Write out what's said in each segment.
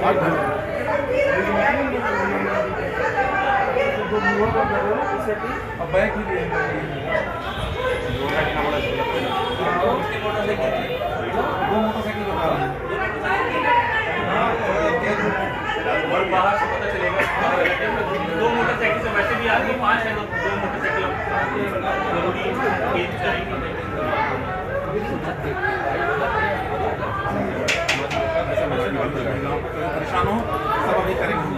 Bag ही लिए दो motorcycle बता रहे हैं और बाहर से पता चलेगा। दो मोटरसाइकिल से वैसे भी आदमी 5 है, दो मोटरसाइकिल परेशान हो सब अभी करेंगे।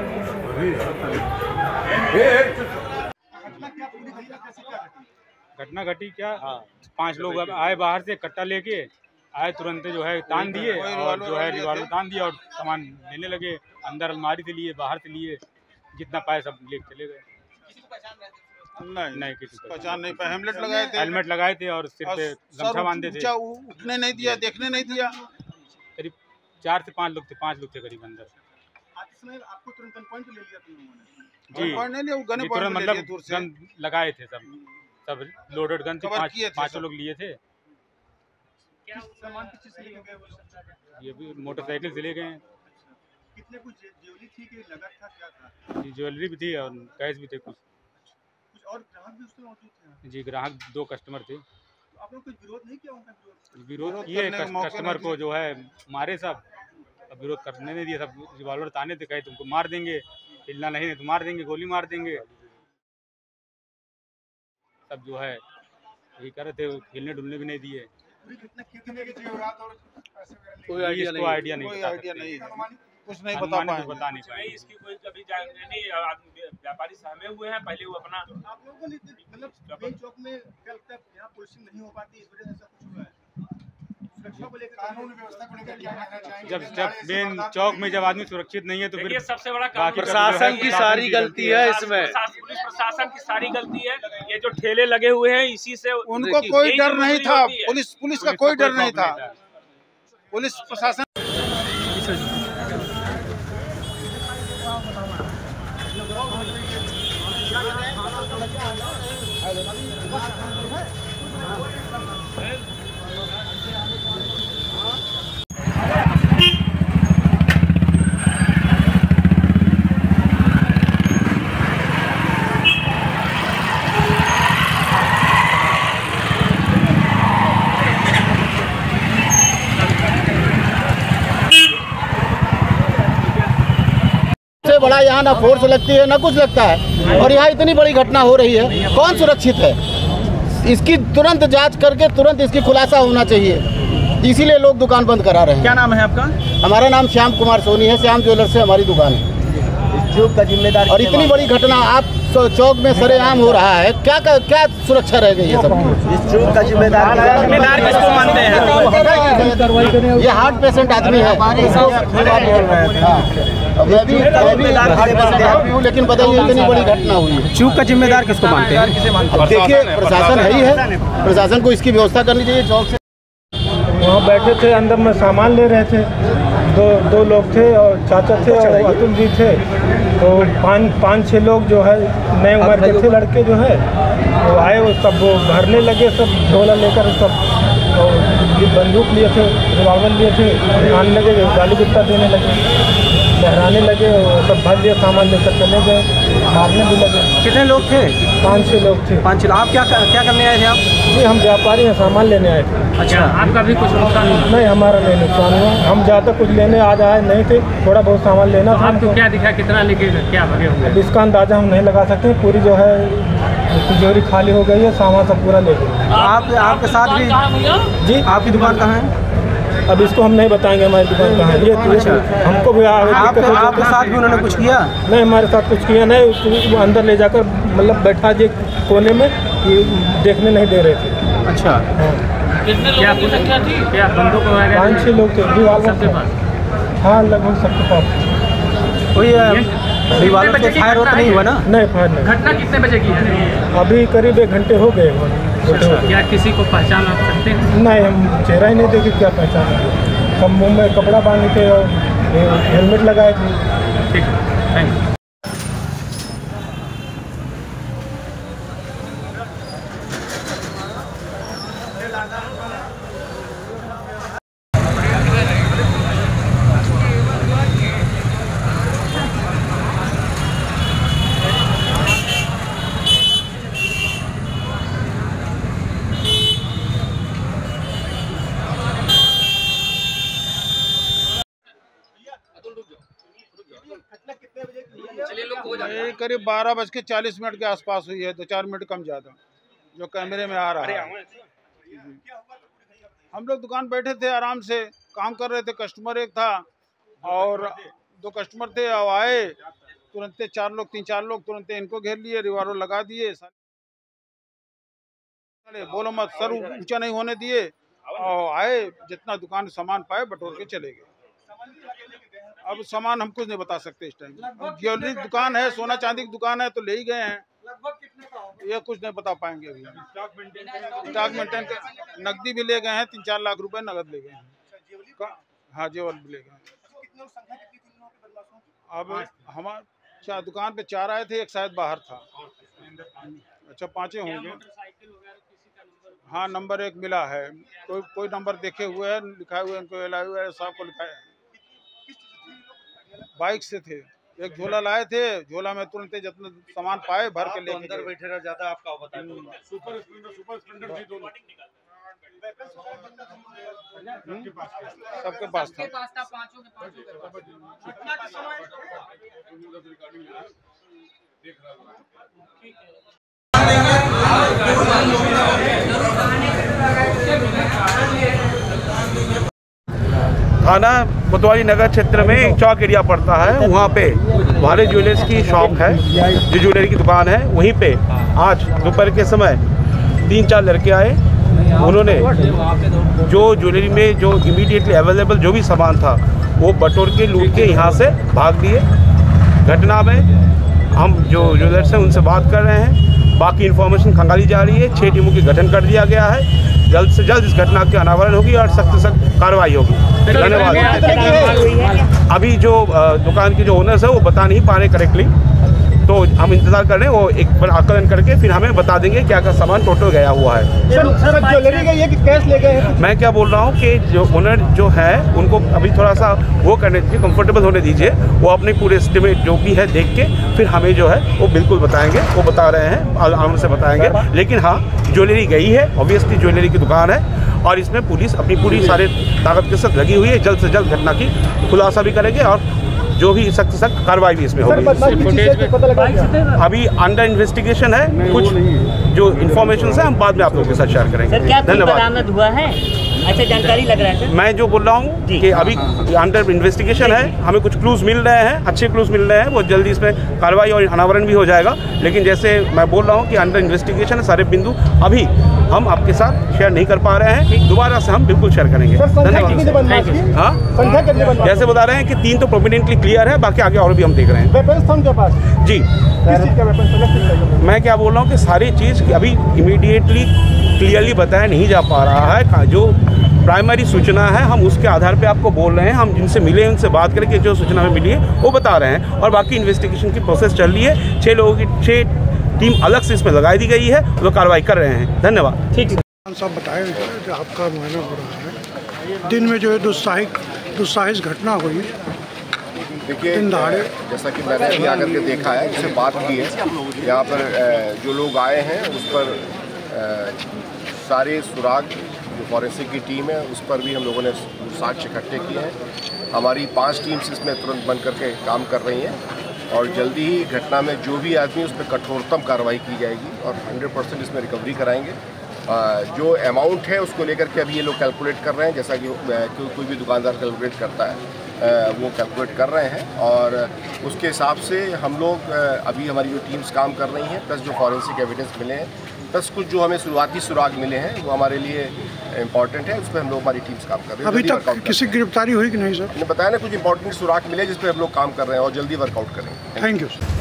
घटना घटी क्या? 5 लोग आए बाहर से कट्टा लेके आए, तुरंत जो है तान दिए और जो है रिवॉल्वर तान दिया और सामान लेने लगे। अंदर अलमारी से लिए, बाहर से लिए, जितना पाए सब लेके चले गए। नहीं किसी को पहचान नहीं पाए। हेलमेट लगाए थे और सिर पे गमछा बांधे थे। उठने नहीं दिया, देखने नहीं दिया। करीब 4 से 5 लोग थे, 5 लोग थे करीब अंदर। आपको तुरंत गन पॉइंट ले लिया जी, तुरंत मतलब गन लगाए थे, सब लोडेड गन थे। 5 लोग लिए थे। ये भी मोटरसाइकिल से ले गए हैं। कितने कुछ ज्वेलरी थी कि नगद था, क्या था? ज्वेलरी भी थी और कैश भी थे कुछ और ग्राहक भी उसमें मौजूद थे? जी, ग्राहक 2 कस्टमर थे। तो आप लोग कुछ विरोध नहीं किया उनका? विरोध किए, कस्टमर को जो है मारे सब। अब विरोध करने नहीं दिया, सब रिवॉल्वर ताने थे, कहे तुमको मार देंगे, हिलना नहीं है तो मार देंगे, गोली मार देंगे। सब जो है यही कर रहे थे, हिलने डुलने भी नहीं दिए। कोई आइडिया नहीं, कुछ नहीं बता पाए। इसकी कोई कभी नहीं, व्यापारी सहमे हुए हैं पहले वो अपना। आप लोगों ने मतलब मेन चौक में क्या लगता है यहाँ पुलिसिंग नहीं हो पाती, इस वजह से ऐसा कुछ हुआ है? सुरक्षा को लेकर, कानून व्यवस्था को लेकर क्या कहना चाहेंगे? जब मेन चौक में जब आदमी सुरक्षित नहीं है तो फिर सबसे बड़ा प्रशासन की सारी गलती है इसमें। पुलिस प्रशासन की सारी गलती है। ये जो ठेले लगे हुए हैं इसी से उनको कोई डर नहीं था। पुलिस का कोई डर नहीं था। पुलिस प्रशासन बड़ा यहाँ ना फोर्स लगती है ना कुछ लगता है, और यहाँ इतनी बड़ी घटना हो रही है, कौन सुरक्षित है? इसकी तुरंत जांच करके तुरंत इसकी खुलासा होना चाहिए। इसीलिए लोग दुकान बंद करा रहे हैं। क्या नाम है आपका? हमारा नाम श्याम कुमार सोनी है। श्याम ज्वेलर्स से हमारी दुकान है। चौक का जिम्मेदार, और इतनी बड़ी घटना आप चौक में सरेआम हो रहा है, क्या सुरक्षा रह गई है सब? इस चौक का जिम्मेदार किसको मानते हैं? ये हार्ट पेशेंट आदमी है। मैं भी हूँ, लेकिन बताइए इतनी बड़ी घटना हुई है, चौक का जिम्मेदार किसको मानते हैं? देखिए प्रशासन है ही है, प्रशासन को इसकी व्यवस्था करनी चाहिए। चौक से वहाँ बैठे थे, अंदर में सामान ले रहे थे। दो लोग थे और चाचा थे और अतुल जी थे। तो 5-6 लोग जो है नए उम्र के थे लड़के जो है, वो आए, वो सब वो भरने लगे, सब झोला लेकर सब बंदूक लिए थे, रिवॉल्वर लिए थे, आने लगे, गाली गुप्ता देने लगे, लहराने लगे, सब भर लिया, सामान लेकर चले गए, मारने भी लगे। कितने लोग थे? 5-6 लोग थे। 5 लोग। आप क्या करने आए थे आप? जी, हम व्यापारी हैं, सामान लेने आए थे। अच्छा, आपका भी कुछ नुकसान? नहीं, हमारा नहीं नुकसान हुआ। हम ज़्यादा कुछ लेने आज आए नहीं थे, थोड़ा बहुत सामान लेना था। आपको क्या दिखा, कितना लेके क्या भगे होंगे? अब इसका अंदाज़ा हम नहीं लगा सकते। पूरी जो है तिजोरी खाली हो गई है, सामान सब पूरा ले गए। आपके साथ भी? जी, आपकी दुकान कहाँ है? अब इसको हम नहीं बताएंगे हमारी दुकान कहाँ है। ये हमको भी आपके साथ भी उन्होंने कुछ किया? नहीं, हमारे साथ कुछ किया नहीं। वो अंदर ले जाकर मतलब बैठा दिए कोने में, ये देखने नहीं दे रहे थे। अच्छा, कितने लोगों की संख्या थी? क्या बंदूक वगैरह? 5-6 लोग थे। सबके पास? हाँ, लगभग सबके पास। कोई रिवॉल्वर से फायर होता नहीं हुआ ना? नहीं, फायर नहीं। घटना कितने बजे की है? अभी करीब 1 घंटे हो गए। क्या किसी को पहचान आप सकते हैं? नहीं, हम चेहरा ही नहीं देखे, क्या पहचान? सब मुँह में कपड़ा बांधे थे और हेलमेट लगाए थे। ठीक है, थैंक यू। करीब 12:40 के आसपास हुई है, 2-4 मिनट कम ज़्यादा, जो कैमरे में आ रहा है। हम लोग दुकान बैठे थे, आराम से काम कर रहे थे। कस्टमर एक था और 2 कस्टमर थे, और आए तुरंत 3-4 लोग तुरंत इनको घेर लिए, रिवॉल्वर लगा दिए, बोलो मत, सर ऊंचा नहीं होने दिए, और आए जितना दुकान सामान पाए बटोर के चले गए। अब सामान हम कुछ नहीं बता सकते इस टाइम। ज्वेलरी दुकान है, सोना चांदी की दुकान है, तो ले ही गए हैं। लगभग कितने का होगा ये कुछ नहीं बता पाएंगे अभी। स्टॉक मेंटेन कर, नकदी भी ले गए हैं, 3-4 लाख रुपए नगद ले गए हैं। हाँ, जेवर भी ले गए हैं। अब हमारे दुकान पे 4 आए थे, एक शायद बाहर था। अच्छा, 5 होंगे। हाँ, नंबर 1 मिला है, कोई नंबर देखे हुए है, लिखा हुआ है, इनको लाए हुए है, साहब को लिखा है। बाइक से थे, एक झोला लाए थे, झोला में तुरंत जितना सामान पाए भर के लेके अंदर बैठे रह जाता। आपका बताया सुपर स्प्लेंडर थी दोनों, सबके पास था। थाना कोतवाली नगर क्षेत्र में एक चौक एरिया पड़ता है, वहाँ पे भारत ज्वेलर्स की शॉप है, जो ज्वेलरी की दुकान है। वहीं पे आज दोपहर के समय 3-4 लड़के आए। उन्होंने जो ज्वेलरी में जो इमीडिएटली अवेलेबल जो भी सामान था वो बटोर के लूट के यहाँ से भाग लिए। घटना में हम जो ज्वेलर्स हैं उनसे बात कर रहे हैं, बाकी इन्फॉर्मेशन खंगाली जा रही है। 6 टीमों की गठन कर दिया गया है। जल्द से जल्द इस घटना के अनावरण होगी और सख्त से सख्त कार्रवाई होगी। धन्यवाद। अभी जो दुकान के जो ओनर्स है वो बता नहीं पा रहे करेक्टली, तो हम इंतजार कर रहे हैं। वो एक बार आकलन करके फिर हमें बता देंगे क्या क्या सामान टोटल गया हुआ है। सर ज्वेलरी गई है कि कैश ले गए हैं? मैं क्या बोल रहा हूँ कि जो ओनर जो है उनको अभी थोड़ा सा वो करने दीजिए, कंफर्टेबल होने दीजिए। वो अपने पूरे एस्टिमेट जो भी है देख के फिर हमें जो है वो बिल्कुल बताएंगे। वो बता रहे हैं, आराम से बताएंगे। लेकिन हाँ, ज्वेलरी गई है, ऑब्वियसली ज्वेलरी की दुकान है और इसमें पुलिस अपनी पूरी सारे ताकत के साथ लगी हुई है। जल्द से जल्द घटना की खुलासा भी करेंगे और जो भी सख्त कार्रवाई भी इसमें होगी। अभी अंडर इन्वेस्टिगेशन है, कुछ जो इन्फॉर्मेशन है हम बाद में आप लोगों के साथ शेयर करेंगे। धन्यवाद। हुआ है, अच्छा जानकारी लग रहा है सर। मैं जो बोल रहा हूँ कि अभी अंडर इन्वेस्टिगेशन है, हमें कुछ क्लूज मिल रहे हैं, अच्छे क्लूज मिल रहे हैं। वो जल्दी इसमें कार्रवाई और अनावरण भी हो जाएगा। लेकिन जैसे मैं बोल रहा हूँ कि अंडर इन्वेस्टिगेशन है, सारे बिंदु अभी हम आपके साथ शेयर नहीं कर पा रहे हैं। दोबारा से हम बिल्कुल शेयर करेंगे। धन्यवाद। हाँ, जैसे बता रहे हैं कि 3 तो प्रोमिनेंटली क्लियर है, बाकी आगे और भी हम देख रहे हैं। जी, मैं क्या बोल रहा हूँ कि सारी चीज़ अभी इमीडिएटली क्लियरली बताया नहीं जा पा रहा है। जो प्राइमरी सूचना है हम उसके आधार पे आपको बोल रहे हैं। हम जिनसे मिले उनसे बात करके जो सूचना हमें मिली है वो बता रहे हैं और बाकी इन्वेस्टिगेशन की प्रोसेस चल रही है। 6 लोगों की 6 टीम अलग से इसमें लगाई दी गई है, वो कार्रवाई कर रहे हैं। धन्यवाद। ठीक है, सब बताया जो आपका मुआयना हो रहा है। दिन में जो है दुस्साहिश घटना हुई। देखिए, जैसा कि मैंने अभी आकर के देखा है, जिससे बात की है, यहाँ पर जो लोग आए हैं उस पर सारे सुराग जो फॉरेंसिक की टीम है उस पर भी हम लोगों ने साक्ष्य इकट्ठे किए हैं। हमारी 5 टीम्स इसमें तुरंत बन करके काम कर रही हैं और जल्दी ही घटना में जो भी आदमी उस पर कठोरतम कार्रवाई की जाएगी और 100% इसमें रिकवरी कराएंगे। जो अमाउंट है उसको लेकर के अभी ये लोग कैलकुलेट कर रहे हैं, जैसा कि कोई भी दुकानदार कैलकुलेट करता है, वो कैलकुलेट कर रहे हैं और उसके हिसाब से हम लोग अभी हमारी जो टीम्स काम कर रही हैं, प्लस जो फॉरेंसिक एविडेंस मिले हैं, प्लस कुछ जो हमें शुरुआती सुराग मिले हैं वो हमारे लिए इम्पॉर्टेंट है। उस पर हम लोग हमारी टीम्स काम कर रहे हैं। अभी तक किसी गिरफ्तारी हुई कि नहीं सर? मैंने बताया ना, कुछ इंपॉर्टेंट सुराग मिले जिस पर हम लोग काम कर रहे हैं और जल्दी वर्कआउट करेंगे। Thank you sir.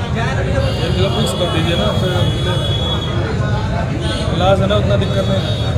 कर दीजिए ना, क्लास है ना, उतना दिक्कत नहीं।